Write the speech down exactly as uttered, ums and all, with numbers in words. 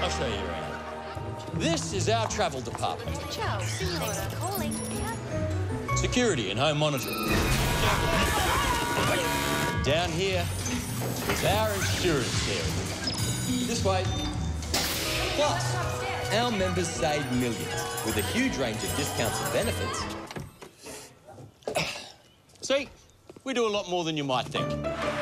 I'll show you around. This is our travel department. Ciao, signora. Calling. Security and home monitoring. Down here is our insurance area. This way. Plus, our members save millions with a huge range of discounts and benefits. See, we do a lot more than you might think.